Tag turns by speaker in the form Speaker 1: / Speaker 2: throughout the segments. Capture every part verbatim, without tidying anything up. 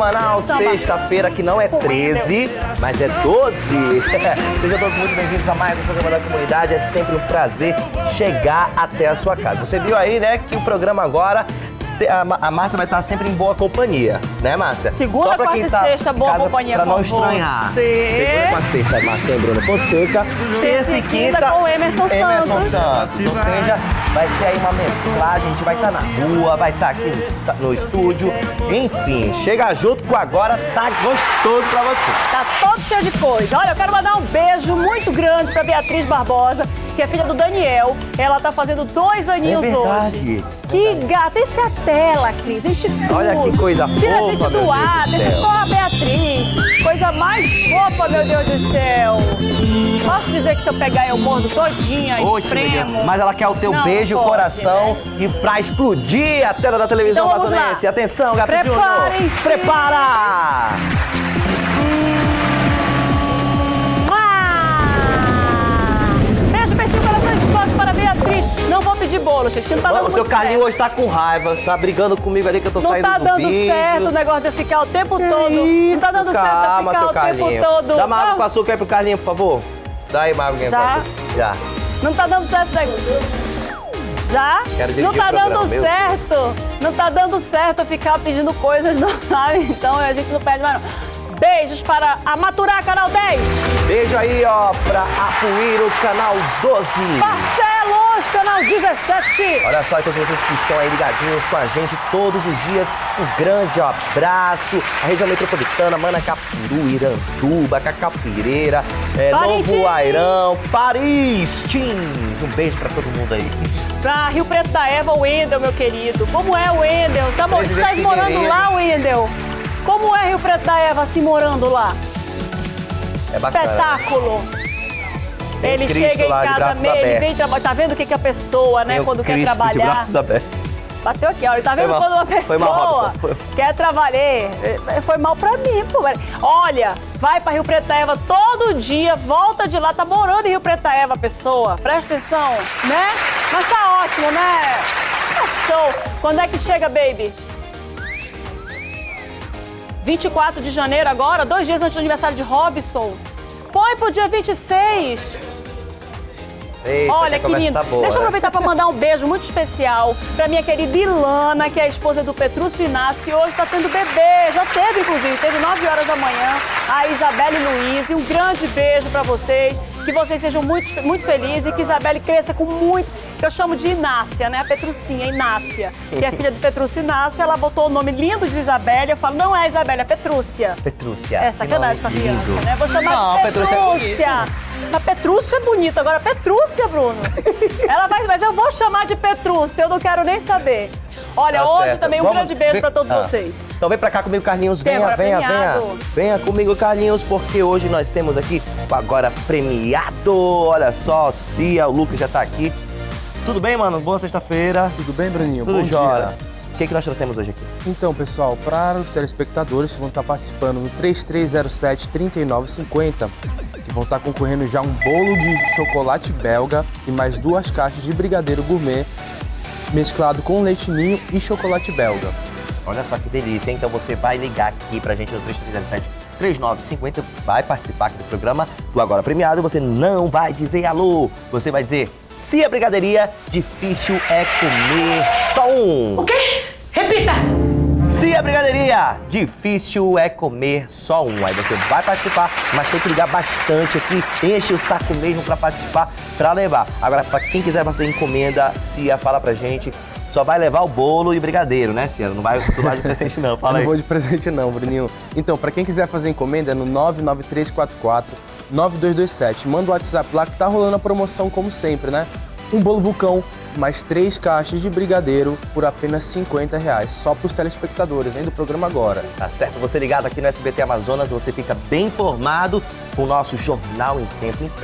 Speaker 1: semanal, sexta-feira, que não é treze, mas é doze. Sejam todos muito bem-vindos a mais um programa da comunidade. É sempre um prazer chegar até a sua casa. Você viu aí, né, que o programa agora... A Márcia vai estar sempre em boa companhia, né, Márcia?
Speaker 2: Segunda,
Speaker 1: Só pra
Speaker 2: quarta
Speaker 1: quem
Speaker 2: e
Speaker 1: tá
Speaker 2: sexta, boa companhia
Speaker 1: pra
Speaker 2: com
Speaker 1: não estranhar.
Speaker 2: você.
Speaker 1: Segunda, quarta e sexta, Márcia e Bruno Fonseca.
Speaker 2: Terça e quinta com Emerson Santos.
Speaker 1: Emerson Santos. Ou seja, vai ser aí uma mesclagem, a gente vai estar na rua, vai estar aqui no, no estúdio. Enfim, chega junto com agora, tá gostoso pra você.
Speaker 2: Tá todo cheio de coisa. Olha, eu quero mandar um beijo muito grande pra Beatriz Barbosa, que é filha do Daniel. Ela tá fazendo dois aninhos
Speaker 1: é verdade,
Speaker 2: hoje.
Speaker 1: É
Speaker 2: que
Speaker 1: verdade.
Speaker 2: gata, enche a tela, Cris, enche tudo.
Speaker 1: Olha que coisa
Speaker 2: Tira
Speaker 1: fofa,
Speaker 2: a gente do
Speaker 1: meu
Speaker 2: ar,
Speaker 1: Deus do
Speaker 2: deixa
Speaker 1: céu.
Speaker 2: só a Beatriz. Coisa mais fofa, meu Deus do céu. Posso dizer que se eu pegar eu mordo todinha,
Speaker 1: Oxe,
Speaker 2: espremo?
Speaker 1: mas ela quer o teu
Speaker 2: Não,
Speaker 1: beijo,
Speaker 2: pode,
Speaker 1: coração,
Speaker 2: né?
Speaker 1: E pra explodir a tela da televisão
Speaker 2: Então vamos
Speaker 1: amazonense.
Speaker 2: lá.
Speaker 1: Atenção, Gato Júnior.
Speaker 2: Preparem-se.
Speaker 1: Prepara!
Speaker 2: Beijo, beijinho, coração de todos para a Beatriz. Não vou pedir bolo, gente, que não tá dando
Speaker 1: O seu
Speaker 2: muito
Speaker 1: Carlinho
Speaker 2: certo.
Speaker 1: hoje tá com raiva, tá brigando comigo ali que eu tô
Speaker 2: Não
Speaker 1: saindo
Speaker 2: tá
Speaker 1: do
Speaker 2: dando
Speaker 1: vídeo.
Speaker 2: certo o negócio de eu ficar o tempo
Speaker 1: Que
Speaker 2: todo.
Speaker 1: Isso,
Speaker 2: não tá dando
Speaker 1: calma,
Speaker 2: certo eu
Speaker 1: seu
Speaker 2: ficar o
Speaker 1: Carlinho.
Speaker 2: tempo todo.
Speaker 1: Dá uma água
Speaker 2: Não,
Speaker 1: com açúcar aí pro Carlinho, por favor. Dá aí uma água
Speaker 2: Já?
Speaker 1: pra você. Já.
Speaker 2: não tá dando certo o negócio. Já?
Speaker 1: Quero dirigir
Speaker 2: Não tá
Speaker 1: o programa,
Speaker 2: dando
Speaker 1: meu
Speaker 2: certo. Não tá dando certo eu ficar pedindo coisas, não sabe? Então a gente não pede mais não. Beijos para a Maturar, Canal dez.
Speaker 1: Beijo aí, ó, pra Apuíro, Canal doze.
Speaker 2: Barcelos, Canal dezessete.
Speaker 1: Olha só, todos vocês que estão aí ligadinhos com a gente todos os dias, um grande abraço. A região metropolitana, Manacapuru, Iranduba, Cacapireira, é, Novo Airão, Paris, Teams. Um beijo pra todo mundo aí.
Speaker 2: Pra Rio Preto da Eva, o Wendel, meu querido. Como é o Wendel? Tá bom,
Speaker 1: Presidente
Speaker 2: estás morando
Speaker 1: Figueiredo.
Speaker 2: lá, Wendel? Como é Rio Preto da Eva, assim, morando lá?
Speaker 1: É bacana.
Speaker 2: Espetáculo.
Speaker 1: Tem
Speaker 2: Ele
Speaker 1: Cristo
Speaker 2: chega em
Speaker 1: lá de
Speaker 2: casa,
Speaker 1: braços
Speaker 2: meio, ele
Speaker 1: abertos.
Speaker 2: vem trabalhar. Tá vendo o que, que a pessoa, né,
Speaker 1: Tem o
Speaker 2: quando quer
Speaker 1: Cristo de
Speaker 2: trabalhar...
Speaker 1: braços abertos.
Speaker 2: Bateu aqui, ó. Tá vendo
Speaker 1: Foi mal.
Speaker 2: quando uma
Speaker 1: Foi mal,
Speaker 2: pessoa
Speaker 1: Robson. Foi.
Speaker 2: quer trabalhar? Foi mal pra mim, pô. Olha, vai pra Rio Preto da Eva todo dia, volta de lá, tá morando em Rio Preto da Eva a pessoa. Presta atenção, né? Mas tá ótimo, né? Tá show. Quando é que chega, baby? vinte e quatro de janeiro agora, dois dias antes do aniversário de Robson. Põe pro dia vinte e seis.
Speaker 1: Eita,
Speaker 2: Olha,
Speaker 1: que a conversa
Speaker 2: querido,
Speaker 1: tá boa,
Speaker 2: deixa eu
Speaker 1: né?
Speaker 2: aproveitar para mandar um beijo muito especial para minha querida Ilana, que é a esposa do Petrúcio Inácio, que hoje está tendo bebê. Já teve, inclusive, teve nove horas da manhã. A Isabelle Luiz. Um grande beijo para vocês. Que vocês sejam muito, muito felizes e que Isabelle cresça com muito... Que eu chamo de Inácia, né? A Petrucinha, Inácia, que é filha do Petrúcio Inácio. Ela botou o nome lindo de Isabelle. Eu falo, não é Isabelle, é Petrúcia.
Speaker 1: Petrúcia.
Speaker 2: É sacanagem com a criança,
Speaker 1: lindo.
Speaker 2: né? Vou chamar
Speaker 1: Não,
Speaker 2: de
Speaker 1: Petrúcia é
Speaker 2: Petrúcia. Mas Petrúcio é bonito. Agora, Petrúcia, Bruno. Ela vai, mas eu vou chamar de Petrúcia. Eu não quero nem saber. Olha,
Speaker 1: Tá
Speaker 2: hoje
Speaker 1: certo.
Speaker 2: também um
Speaker 1: Vamos-
Speaker 2: grande beijo
Speaker 1: vem-
Speaker 2: para todos
Speaker 1: Ah.
Speaker 2: vocês.
Speaker 1: Então vem pra cá comigo, Carlinhos.
Speaker 2: Tem
Speaker 1: Venha,
Speaker 2: agora
Speaker 1: venha, venha.
Speaker 2: premiado.
Speaker 1: Venha comigo, Carlinhos, porque hoje nós temos aqui o Agora Premiado. Olha só, Cia, o Lucas já tá aqui. Tudo bem, mano? Boa sexta-feira.
Speaker 3: Tudo bem, Bruninho?
Speaker 1: Tudo
Speaker 3: Bom
Speaker 1: jóia.
Speaker 3: dia.
Speaker 1: O que, que nós trouxemos hoje aqui?
Speaker 3: Então, pessoal, para os telespectadores que vão estar participando no três três zero sete, três nove cinco zero, que vão estar concorrendo já um bolo de chocolate belga e mais duas caixas de brigadeiro gourmet mesclado com leite ninho e chocolate belga.
Speaker 1: Olha só que delícia, hein? Então você vai ligar aqui pra gente no três três zero sete, três nove cinco zero, vai participar aqui do programa do Agora Premiado. Você não vai dizer alô, você vai dizer: Cia Brigadeiria, difícil é comer só um.
Speaker 2: O quê? Repita!
Speaker 1: Cia Brigadeiria, difícil é comer só um. Aí você vai participar, mas tem que ligar bastante aqui, enche o saco mesmo pra participar, pra levar. Agora, pra quem quiser fazer encomenda, Cia, fala pra gente. Só vai levar o bolo e brigadeiro, né, Cia? Não vai lá de presente não, fala
Speaker 3: Eu
Speaker 1: aí.
Speaker 3: não vou de presente não, Bruninho. Então, para quem quiser fazer encomenda é no nove nove três quatro quatro, nove dois dois sete. Manda o WhatsApp lá que tá rolando a promoção como sempre, né? Um bolo vulcão, mais três caixas de brigadeiro por apenas cinquenta reais. Só para os telespectadores, hein, do programa agora.
Speaker 1: Tá certo? Você ligado aqui no S B T Amazonas, você fica bem informado com o nosso Jornal em Tempo Impresso.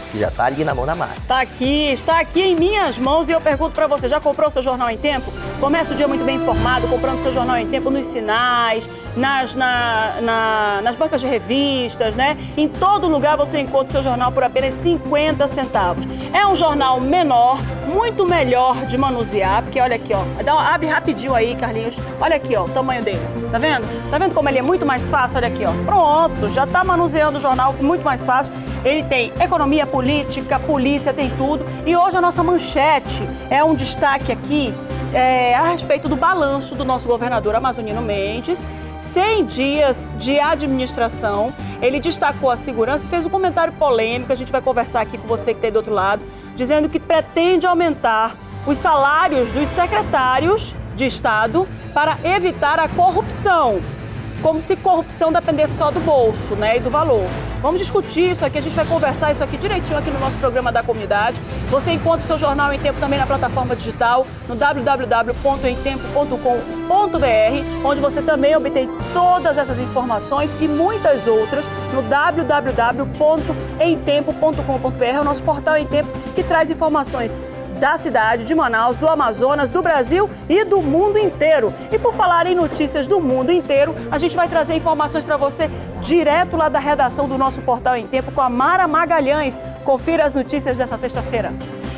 Speaker 1: que já tá ali na mão da Mara.
Speaker 2: Está aqui, está aqui em minhas mãos e eu pergunto para você, já comprou seu jornal em tempo? Começa o dia muito bem informado, comprando seu jornal em tempo nos sinais, nas, na, na, nas bancas de revistas, né? Em todo lugar você encontra seu jornal por apenas cinquenta centavos. É um jornal menor, muito melhor de manusear, porque olha aqui, ó, dá uma, abre rapidinho aí, Carlinhos, olha aqui, ó, o tamanho dele, tá vendo? Tá vendo como ele é muito mais fácil? Olha aqui, ó, pronto, já tá manuseando o jornal muito mais fácil. Ele tem economia, política, polícia, tem tudo. E hoje a nossa manchete é um destaque aqui é, a respeito do balanço do nosso governador Amazonino Mendes. cem dias de administração. Ele destacou a segurança e fez um comentário polêmico. A gente vai conversar aqui com você que está aí do outro lado, dizendo que pretende aumentar os salários dos secretários de Estado para evitar a corrupção. Como se corrupção dependesse só do bolso, né, e do valor. Vamos discutir isso aqui, a gente vai conversar isso aqui direitinho aqui no nosso programa da comunidade. Você encontra o seu jornal em tempo também na plataforma digital, no w w w ponto em tempo ponto com ponto b r, onde você também obtém todas essas informações e muitas outras no w w w ponto em tempo ponto com ponto b r, é o nosso portal em tempo que traz informações da cidade, de Manaus, do Amazonas, do Brasil e do mundo inteiro. E por falar em notícias do mundo inteiro, a gente vai trazer informações para você direto lá da redação do nosso Portal em Tempo com a Mara Magalhães. Confira as notícias dessa sexta-feira.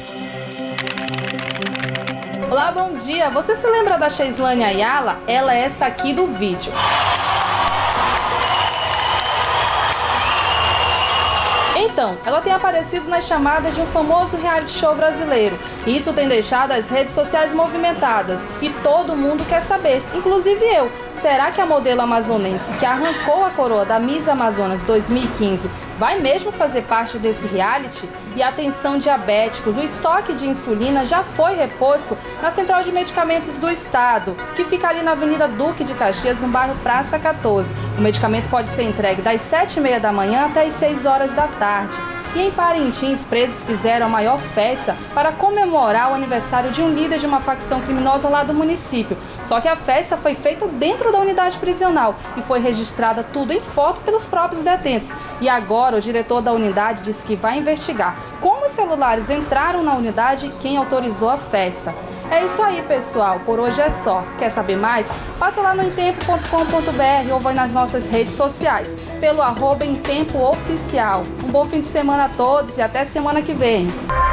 Speaker 4: Olá, bom dia. Você se lembra da Cheislane Ayala? Ela é essa aqui do vídeo. Então, ela tem aparecido nas chamadas de um famoso reality show brasileiro. Isso tem deixado as redes sociais movimentadas e todo mundo quer saber, inclusive eu. Será que a modelo amazonense que arrancou a coroa da Miss Amazonas dois mil e quinze vai mesmo fazer parte desse reality? E atenção diabéticos, o estoque de insulina já foi reposto na Central de Medicamentos do Estado, que fica ali na Avenida Duque de Caxias, no bairro Praça quatorze. O medicamento pode ser entregue das sete e meia da manhã até as seis horas da tarde. E em Parintins, presos fizeram a maior festa para comemorar o aniversário de um líder de uma facção criminosa lá do município. Só que a festa foi feita dentro da unidade prisional e foi registrada tudo em foto pelos próprios detentos. E agora o diretor da unidade disse que vai investigar como os celulares entraram na unidade e quem autorizou a festa. É isso aí, pessoal. Por hoje é só. Quer saber mais? Passa lá no em tempo ponto com ponto b r ou vai nas nossas redes sociais, pelo arroba Em Tempo Oficial. Um bom fim de semana a todos e até semana que vem.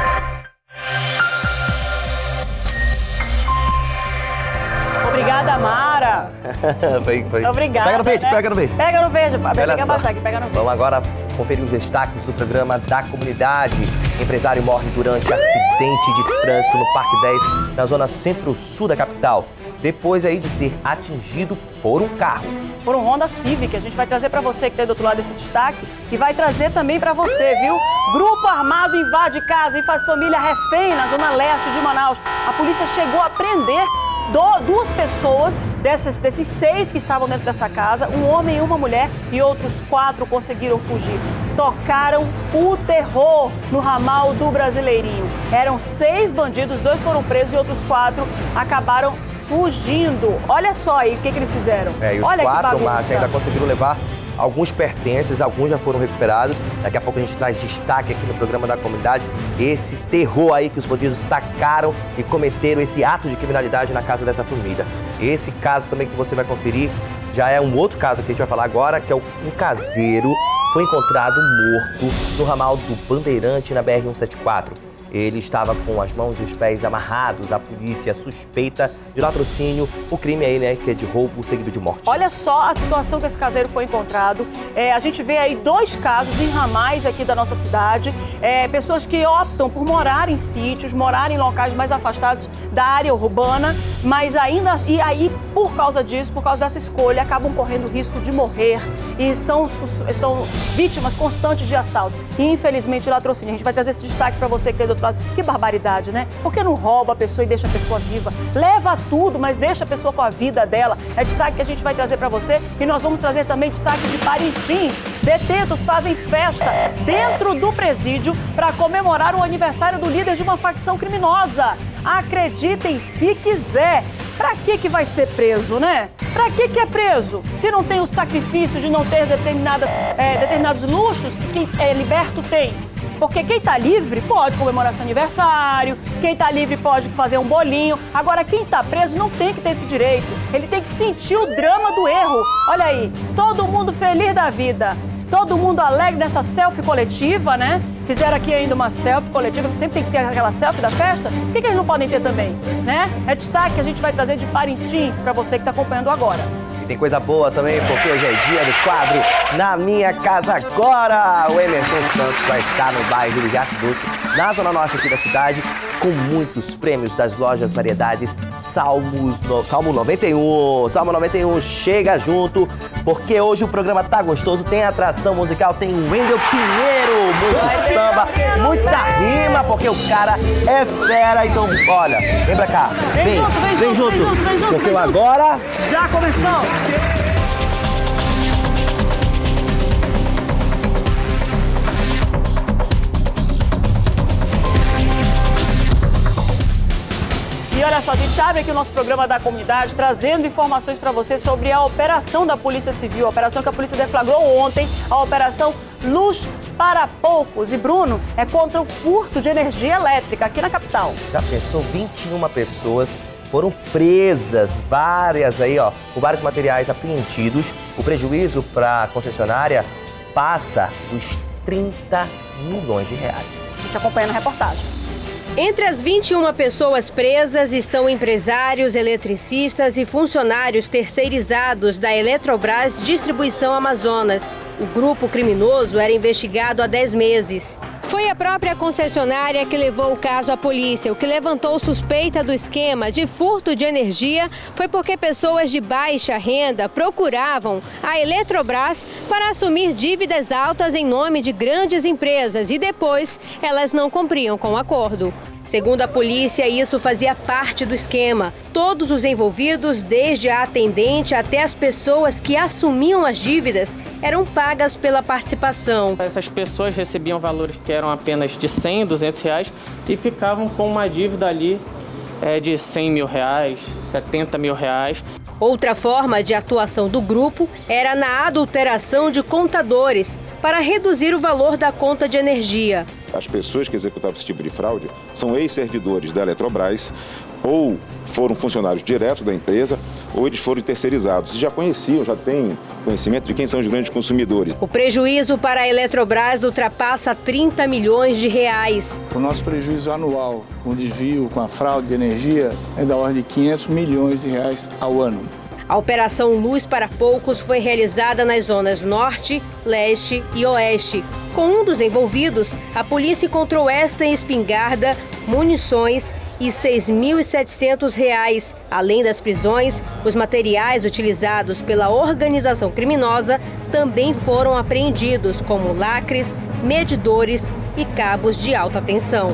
Speaker 2: Obrigada, Mara.
Speaker 1: foi, foi.
Speaker 2: Obrigada.
Speaker 1: Pega no beijo,
Speaker 2: né?
Speaker 1: pega no beijo.
Speaker 2: Pega no beijo, pá. Pega
Speaker 1: Olha
Speaker 2: no
Speaker 1: só.
Speaker 2: beijo, pega no beijo.
Speaker 1: Vamos agora conferir os destaques do programa da comunidade. Empresário morre durante acidente de trânsito no Parque dez, na zona centro-sul da capital, depois aí de ser atingido por um carro.
Speaker 2: Por um Honda Civic, a gente vai trazer para você que está aí do outro lado desse destaque e vai trazer também para você, viu? Grupo armado invade casa e faz família refém na zona leste de Manaus. A polícia chegou a prender do, duas pessoas desses, desses seis que estavam dentro dessa casa, um homem e uma mulher, e outros quatro conseguiram fugir. Tocaram o terror no ramal do Brasileirinho. Eram seis bandidos, dois foram presos e outros quatro acabaram fugindo. Olha só aí o que, que eles fizeram.
Speaker 1: É, e os
Speaker 2: Olha
Speaker 1: quatro,
Speaker 2: que
Speaker 1: Márcia, ainda conseguiram levar alguns pertences, alguns já foram recuperados. Daqui a pouco a gente traz destaque aqui no programa da comunidade. Esse terror aí que os bandidos tacaram e cometeram esse ato de criminalidade na casa dessa família. Esse caso também que você vai conferir já é um outro caso que a gente vai falar agora, que é um caseiro foi encontrado morto no ramal do Bandeirante na B R cento e setenta e quatro. Ele estava com as mãos e os pés amarrados. A polícia suspeita de latrocínio, o crime aí, né, que é de roubo seguido de morte.
Speaker 2: Olha só a situação que esse caseiro foi encontrado. É, a gente vê aí dois casos em ramais aqui da nossa cidade. É, pessoas que optam por morar em sítios, morar em locais mais afastados da área urbana, mas ainda, e aí, por causa disso, por causa dessa escolha, acabam correndo risco de morrer e são, são vítimas constantes de assalto. E, infelizmente, de latrocínio. A gente vai trazer esse destaque para você que tem do outro lado. Que barbaridade, né? Por que não rouba a pessoa e deixa a pessoa viva? Leva tudo, mas deixa a pessoa com a vida dela. É destaque que a gente vai trazer para você e nós vamos trazer também destaque de Parintins. Detentos fazem festa dentro do presídio para comemorar o aniversário do líder de uma facção criminosa. Acreditem se quiser. Pra que que vai ser preso, né? Pra que que é preso? Se não tem o sacrifício de não ter determinadas, é, determinados luxos que quem é liberto tem. Porque quem tá livre pode comemorar seu aniversário, quem tá livre pode fazer um bolinho. Agora, quem tá preso não tem que ter esse direito. Ele tem que sentir o drama do erro. Olha aí, todo mundo feliz da vida. Todo mundo alegre nessa selfie coletiva, né? Fizeram aqui ainda uma selfie coletiva, que sempre tem que ter aquela selfie da festa. Por que, que eles não podem ter também, né? É destaque que a gente vai trazer de Parintins para você que está acompanhando agora.
Speaker 1: E tem coisa boa também, porque hoje é dia do quadro Na Minha Casa Agora. O Emerson Santos vai estar no bairro de Riacho Doce, na zona norte aqui da cidade, com muitos prêmios das lojas Variedades Salmos no... Salmo noventa e um. Salmo noventa e um, chega junto, porque hoje o programa tá gostoso, tem atração musical, tem Wendel Pinheiro, muito samba, muita rima, porque o cara é fera. Então, olha, vem pra cá, vem, vem, junto, vem, vem junto, junto, vem junto, porque vem agora...
Speaker 2: Junto. Já começou! E olha só, a gente abre aqui o nosso programa da comunidade, trazendo informações para você sobre a operação da Polícia Civil, a operação que a polícia deflagrou ontem, a operação Luz para Poucos. E Bruno, é contra o furto de energia elétrica aqui na capital.
Speaker 1: Já pensou? vinte e uma pessoas foram presas, várias aí, ó, com vários materiais apreendidos. O prejuízo para a concessionária passa dos trinta milhões de reais.
Speaker 2: A gente acompanha na reportagem.
Speaker 5: Entre as vinte e uma pessoas presas estão empresários, eletricistas e funcionários terceirizados da Eletrobras Distribuição Amazonas. O grupo criminoso era investigado há dez meses. Foi a própria concessionária que levou o caso à polícia. O que levantou suspeita do esquema de furto de energia foi porque pessoas de baixa renda procuravam a Eletrobras para assumir dívidas altas em nome de grandes empresas e depois elas não cumpriam com o acordo. Segundo a polícia, isso fazia parte do esquema. Todos os envolvidos, desde a atendente até as pessoas que assumiam as dívidas, eram pagas pela participação.
Speaker 6: Essas pessoas recebiam valores que eram apenas de cem, duzentos reais e ficavam com uma dívida ali é, de cem mil reais, setenta mil reais.
Speaker 5: Outra forma de atuação do grupo era na adulteração de contadores para reduzir o valor da conta de energia.
Speaker 7: As pessoas que executavam esse tipo de fraude são ex-servidores da Eletrobras, ou foram funcionários diretos da empresa, ou eles foram terceirizados. Já conheciam, já têm conhecimento de quem são os grandes consumidores.
Speaker 5: O prejuízo para a Eletrobras ultrapassa trinta milhões de reais.
Speaker 8: O nosso prejuízo anual com o desvio, com a fraude de energia, é da ordem de quinhentos milhões de reais ao ano.
Speaker 5: A Operação Luz para Poucos foi realizada nas zonas Norte, Leste e Oeste. Com um dos envolvidos, a polícia encontrou esta espingarda, munições e seis mil e setecentos reais. Além das prisões, os materiais utilizados pela organização criminosa também foram apreendidos, como lacres, medidores e cabos de alta tensão.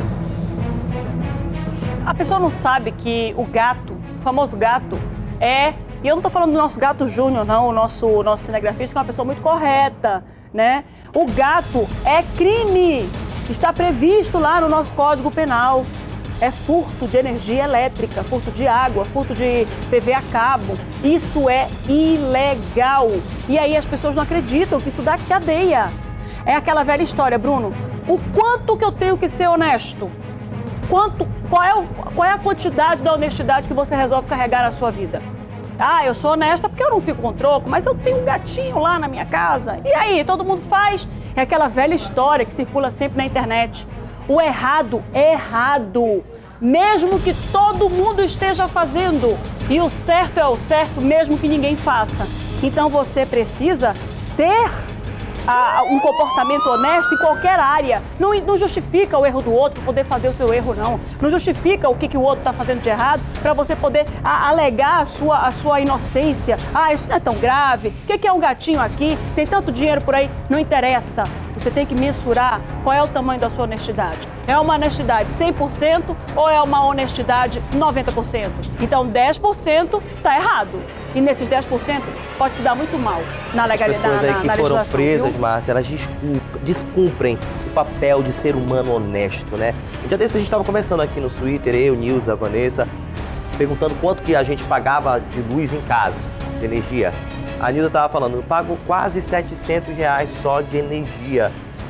Speaker 2: A pessoa não sabe que o gato, o famoso gato, é... E eu não estou falando do nosso gato Júnior, não, o nosso, o nosso cinegrafista, que é uma pessoa muito correta, né? O gato é crime, está previsto lá no nosso Código Penal. É furto de energia elétrica, furto de água, furto de T V a cabo. Isso é ilegal. E aí as pessoas não acreditam que isso dá cadeia. É aquela velha história, Bruno. O quanto que eu tenho que ser honesto? Quanto, qual é, o, qual é a quantidade da honestidade que você resolve carregar na sua vida? Ah, eu sou honesta porque eu não fico com troco, mas eu tenho um gatinho lá na minha casa. E aí, todo mundo faz? É aquela velha história que circula sempre na internet. O errado é errado, mesmo que todo mundo esteja fazendo. E o certo é o certo, mesmo que ninguém faça. Então você precisa ter a, um comportamento honesto em qualquer área. Não, não justifica o erro do outro para poder fazer o seu erro, não. Não justifica o que, que o outro está fazendo de errado para você poder a, alegar a sua, a sua inocência. Ah, isso não é tão grave. O que, que é um gatinho aqui? Tem tanto dinheiro por aí. Não interessa. Você tem que mensurar qual é o tamanho da sua honestidade. É uma honestidade cem por cento ou é uma honestidade noventa por cento? Então, dez por cento está errado. E nesses dez por cento pode se dar muito mal na legalidade,
Speaker 1: As pessoas aí
Speaker 2: na,
Speaker 1: que
Speaker 2: na
Speaker 1: foram presas,
Speaker 2: viu?
Speaker 1: Márcia, elas descumprem o papel de ser humano honesto, né? Um dia desse a gente estava conversando aqui no Twitter, eu, Nilza, a Vanessa, perguntando quanto que a gente pagava de luz em casa, de energia. A Nilza estava falando, eu pago quase setecentos reais só de energia.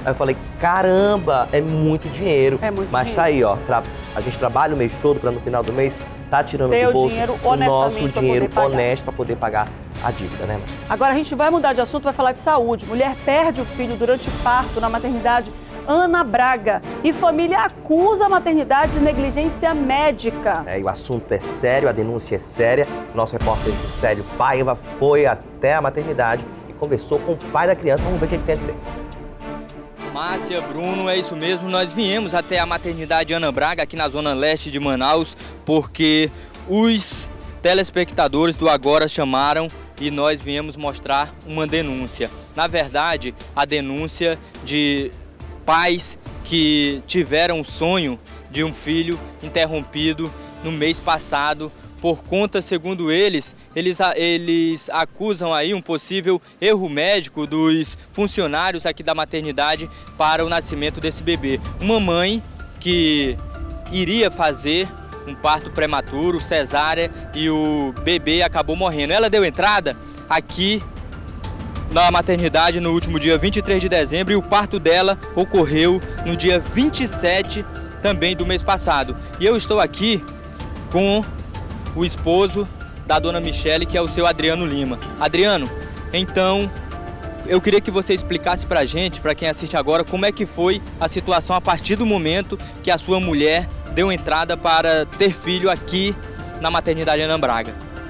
Speaker 1: Aí eu falei, caramba, é muito dinheiro.
Speaker 2: É muito
Speaker 1: Mas
Speaker 2: dinheiro.
Speaker 1: tá aí, ó, pra, a gente trabalha o mês todo para no final do mês tá tirando
Speaker 2: Ter
Speaker 1: do
Speaker 2: o
Speaker 1: bolso
Speaker 2: dinheiro
Speaker 1: o nosso
Speaker 2: honestamente pra
Speaker 1: dinheiro
Speaker 2: poder pagar.
Speaker 1: honesto para poder pagar a dívida, né, Márcia?
Speaker 2: Agora a gente vai mudar de assunto, vai falar de saúde. Mulher perde o filho durante parto na maternidade Ana Braga. E família acusa a maternidade de negligência médica.
Speaker 1: É, e o assunto é sério, a denúncia é séria. Nosso repórter Célio Paiva foi até a maternidade e conversou com o pai da criança. Vamos ver o que, que tem a dizer.
Speaker 9: Márcia, Bruno, é isso mesmo. Nós viemos até a maternidade Ana Braga, aqui na zona leste de Manaus, porque os telespectadores do Agora chamaram e nós viemos mostrar uma denúncia. Na verdade, a denúncia de pais que tiveram o sonho de um filho interrompido no mês passado por conta, segundo eles, eles, eles acusam aí um possível erro médico dos funcionários aqui da maternidade para o nascimento desse bebê. Uma mãe que iria fazer um parto prematuro, cesárea, e o bebê acabou morrendo. Ela deu entrada aqui na maternidade no último dia vinte e três de dezembro e o parto dela ocorreu no dia vinte e sete também do mês passado. E eu estou aqui com o esposo da dona Michele, que é o seu Adriano Lima. Adriano, então eu queria que você explicasse pra gente, pra quem assiste agora, como é que foi a situação a partir do momento que a sua mulher deu entrada para ter filho aqui na maternidade Ana Braga.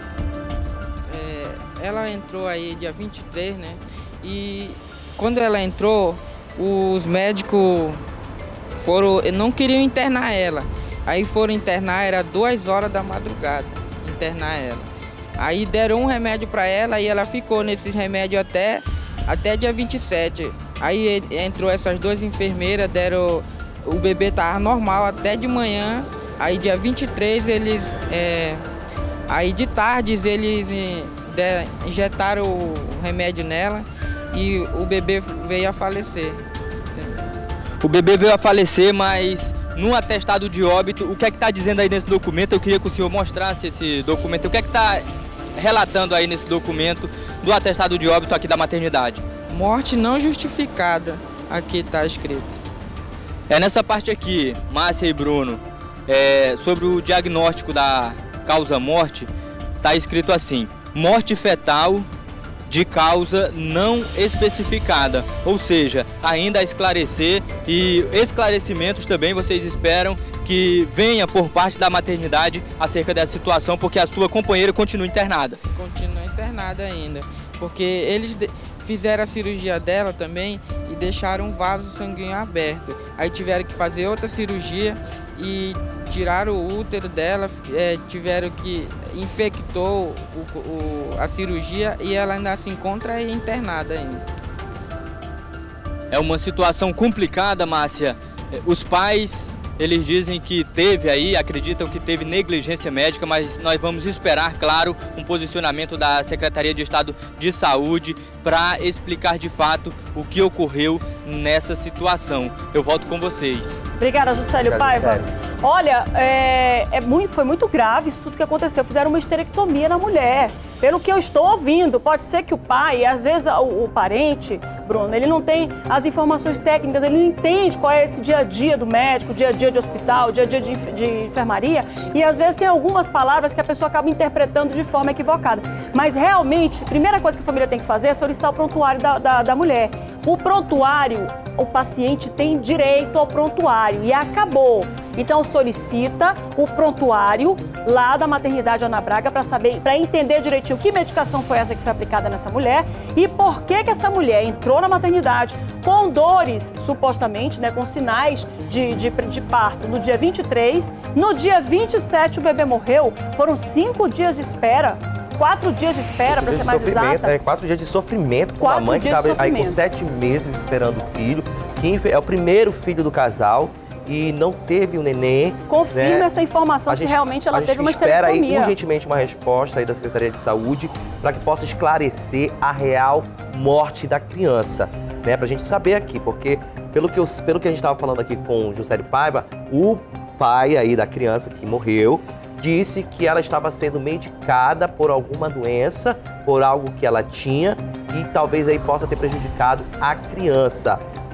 Speaker 10: É, ela entrou aí dia vinte e três, né? E quando ela entrou, os médicos foram, não queriam internar ela. Aí foram internar, era duas horas da madrugada, internar ela. Aí deram um remédio para ela e ela ficou nesses remédios até, até dia vinte e sete. Aí entrou essas duas enfermeiras, deram, o bebê estava normal até de manhã. Aí dia vinte e três eles, é, aí de tardes eles de, injetaram o remédio nela e o bebê veio a falecer.
Speaker 9: O bebê veio a falecer, mas num atestado de óbito, o que é que está dizendo aí nesse documento? Eu queria que o senhor mostrasse esse documento. O que é que está relatando aí nesse documento do atestado de óbito aqui da maternidade?
Speaker 10: Morte não justificada, aqui está escrito.
Speaker 9: É nessa parte aqui, Márcia e Bruno, é, sobre o diagnóstico da causa-morte, está escrito assim: morte fetal de causa não especificada, ou seja, ainda a esclarecer, e esclarecimentos também vocês esperam que venha por parte da maternidade acerca dessa situação, porque a sua companheira continua internada.
Speaker 10: Continua internada ainda, porque eles fizeram a cirurgia dela também e deixaram um vaso sanguíneo aberto. Aí tiveram que fazer outra cirurgia e tiraram o útero dela, é, tiveram que infectou o, o, a cirurgia e ela ainda se encontra internada ainda.
Speaker 9: É uma situação complicada, Márcia. Os pais, eles dizem que teve aí, acreditam que teve negligência médica, mas nós vamos esperar, claro, um posicionamento da Secretaria de Estado de Saúde para explicar de fato o que ocorreu nessa situação. Eu volto com vocês.
Speaker 2: Obrigada, Juscelio Paiva.
Speaker 1: Juscelio.
Speaker 2: Olha, é, é muito, foi muito grave isso tudo que aconteceu. Fizeram uma histerectomia na mulher. Pelo que eu estou ouvindo, pode ser que o pai, às vezes o, o parente, Bruno, ele não tem as informações técnicas, ele não entende qual é esse dia a dia do médico, dia a dia de hospital, dia a dia de, de enfermaria, e às vezes tem algumas palavras que a pessoa acaba interpretando de forma equivocada. Mas realmente, a primeira coisa que a família tem que fazer é solicitar o prontuário da, da, da mulher. O prontuário, o paciente tem direito ao prontuário e acabou. Então solicita o prontuário lá da maternidade Ana Braga para saber, para entender direitinho que medicação foi essa que foi aplicada nessa mulher e por que que essa mulher entrou na maternidade com dores, supostamente, né, com sinais de, de, de parto no dia vinte e três, no dia vinte e sete o bebê morreu, foram cinco dias de espera. Quatro dias de espera, para ser mais exata.
Speaker 1: É, quatro dias de sofrimento com uma mãe que estava aí com sete meses esperando o filho, que é o primeiro filho do casal e não teve o neném.
Speaker 2: Confirma, né, essa informação,
Speaker 1: a
Speaker 2: se
Speaker 1: gente,
Speaker 2: realmente ela teve uma
Speaker 1: histerectomia. A gente espera aí urgentemente uma resposta aí da Secretaria de Saúde para que possa esclarecer a real morte da criança, né? Para a gente saber aqui, porque pelo que, eu, pelo que a gente estava falando aqui com o Juscelio Paiva, o pai aí da criança que morreu disse que ela estava sendo medicada por alguma doença, por algo que ela tinha e talvez aí possa ter prejudicado a criança.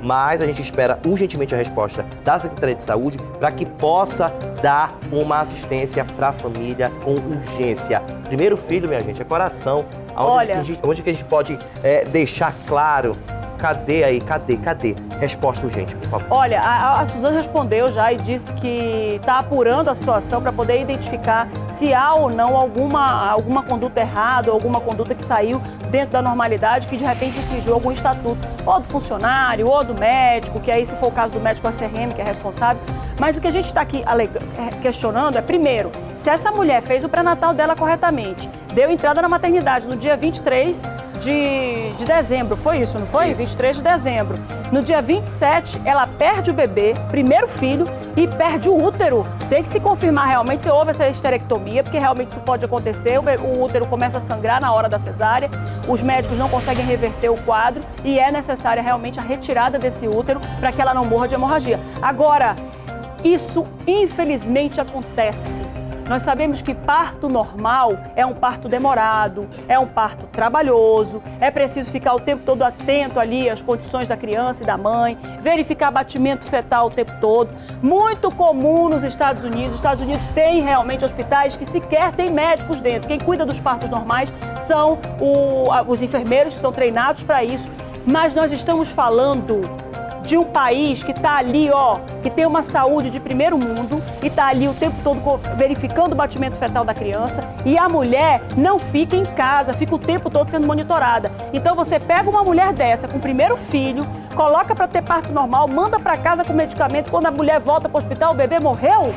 Speaker 1: mas a gente espera urgentemente a resposta da Secretaria de Saúde para que possa dar uma assistência para a família com urgência. Primeiro filho, minha gente, é coração. Onde,
Speaker 2: Olha...
Speaker 1: a, gente, onde que a gente pode é, deixar claro? Cadê aí? Cadê? Cadê? Resposta urgente, por favor.
Speaker 2: Olha, a, a Suzana respondeu já e disse que está apurando a situação para poder identificar se há ou não alguma, alguma conduta errada, alguma conduta que saiu dentro da normalidade, que de repente infringiu algum estatuto, ou do funcionário, ou do médico, que aí se for o caso do médico A C R M, que é responsável. Mas o que a gente está aqui questionando é, primeiro, se essa mulher fez o pré-natal dela corretamente, deu entrada na maternidade no dia vinte e três de, de dezembro, foi isso, não foi? Isso. vinte e três de dezembro. No dia vinte e sete, ela perde o bebê, primeiro filho, e perde o útero. Tem que se confirmar realmente se houve essa esterectomia, porque realmente isso pode acontecer, o, o útero começa a sangrar na hora da cesárea, os médicos não conseguem reverter o quadro e é necessária realmente a retirada desse útero para que ela não morra de hemorragia. Agora, isso infelizmente acontece. Nós sabemos que parto normal é um parto demorado, é um parto trabalhoso, é preciso ficar o tempo todo atento ali às condições da criança e da mãe, verificar batimento fetal o tempo todo. Muito comum nos Estados Unidos. Os Estados Unidos têm realmente hospitais que sequer têm médicos dentro. Quem cuida dos partos normais são o, os enfermeiros que são treinados para isso. Mas nós estamos falando de um país que está ali, ó, que tem uma saúde de primeiro mundo e está ali o tempo todo verificando o batimento fetal da criança e a mulher não fica em casa, fica o tempo todo sendo monitorada. Então você pega uma mulher dessa com o primeiro filho, coloca para ter parto normal, manda para casa com medicamento, quando a mulher volta para o hospital, o bebê morreu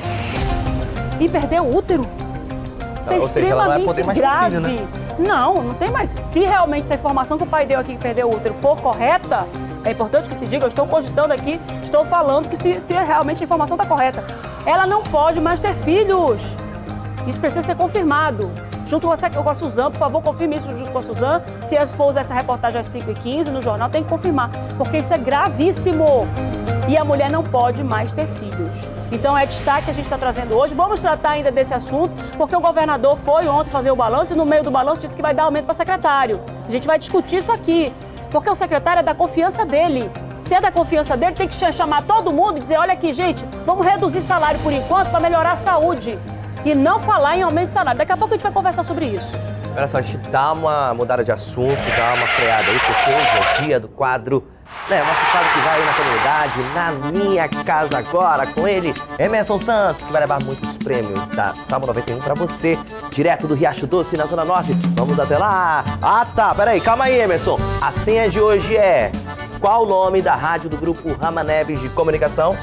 Speaker 2: e perdeu o útero. Isso é
Speaker 1: Ou seja, ela não vai poder mais ter
Speaker 2: grave.
Speaker 1: filho, né?
Speaker 2: Não, não tem mais. Se realmente essa informação que o pai deu aqui que perdeu o útero for correta, é importante que se diga, eu estou cogitando aqui, estou falando que se, se realmente a informação está correta. Ela não pode mais ter filhos. Isso precisa ser confirmado. Junto com a, com a Suzana, por favor, confirme isso junto com a Suzana. Se for usar essa reportagem às cinco e quinze no jornal, tem que confirmar, porque isso é gravíssimo. E a mulher não pode mais ter filhos. Então é destaque que a gente está trazendo hoje. Vamos tratar ainda desse assunto, porque o governador foi ontem fazer o balanço e no meio do balanço disse que vai dar aumento para secretário. A gente vai discutir isso aqui, porque o secretário é da confiança dele. Se é da confiança dele, tem que chamar todo mundo e dizer, olha aqui, gente, vamos reduzir salário por enquanto para melhorar a saúde. E não falar em aumento de salário. Daqui a pouco a gente vai conversar sobre isso.
Speaker 1: Olha só, a gente dá uma mudada de assunto, dá uma freada aí, porque hoje é dia do quadro, né, nosso quadro que vai aí na comunidade, na minha casa agora, com ele, Emerson Santos, que vai levar muitos prêmios da Salmo noventa e um pra você, direto do Riacho Doce, na Zona Norte. Vamos até lá. Ah, tá, peraí, calma aí, Emerson. A senha de hoje é... Qual o nome da rádio do Grupo Rama Neves de Comunicação?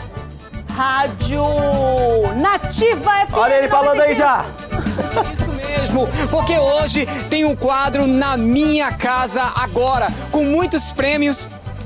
Speaker 2: Rádio Nativa F M.
Speaker 1: Olha ele falando aí já.
Speaker 11: Isso mesmo, porque hoje tem um quadro Na Minha Casa Agora, com muitos prêmios.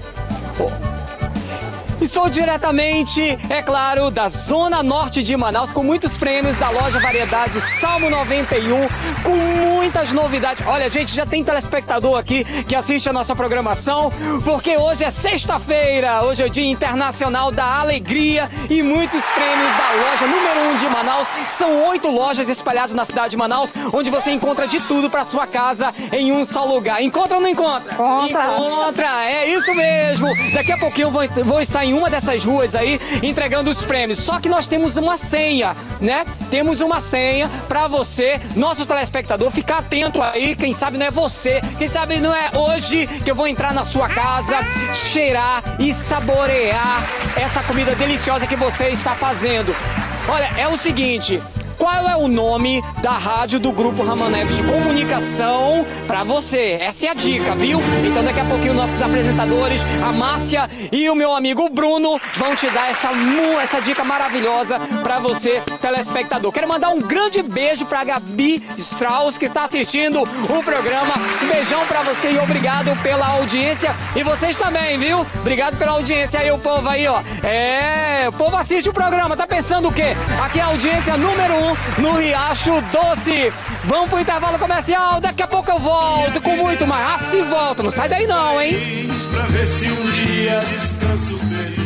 Speaker 11: Estou diretamente, é claro, da Zona Norte de Manaus, com muitos prêmios da loja Variedade Salmo noventa e um, com muitas novidades. Olha, gente, já tem telespectador aqui que assiste a nossa programação, porque hoje é sexta-feira, hoje é o Dia Internacional da Alegria e muitos prêmios da loja número um de Manaus. São oito lojas espalhadas na cidade de Manaus, onde você encontra de tudo para sua casa em um só lugar. Encontra ou não encontra?
Speaker 2: Encontra.
Speaker 11: Encontra, é isso mesmo. Daqui a pouquinho eu vou, vou estar em uma dessas ruas aí, entregando os prêmios. Só que nós temos uma senha, né? Temos uma senha pra você, nosso telespectador, ficar atento aí. Quem sabe não é você, quem sabe não é hoje que eu vou entrar na sua casa, cheirar e saborear essa comida deliciosa que você está fazendo. Olha, é o seguinte... Qual é o nome da rádio do Grupo Rama Neves de Comunicação pra você? Essa é a dica, viu? Então daqui a pouquinho nossos apresentadores, a Márcia e o meu amigo Bruno, vão te dar essa, essa dica maravilhosa pra você, telespectador. Quero mandar um grande beijo pra Gabi Strauss, que está assistindo o programa. Um beijão pra você e obrigado pela audiência. E vocês também, viu? Obrigado pela audiência aí, o povo aí, ó. É, o povo assiste o programa, tá pensando o quê? Aqui é a audiência número um no Riacho Doce. Vamos pro intervalo comercial, daqui a pouco eu volto com muito mais. Ah, se volto, não sai daí não, hein?
Speaker 12: Pra ver se um dia descanso feliz.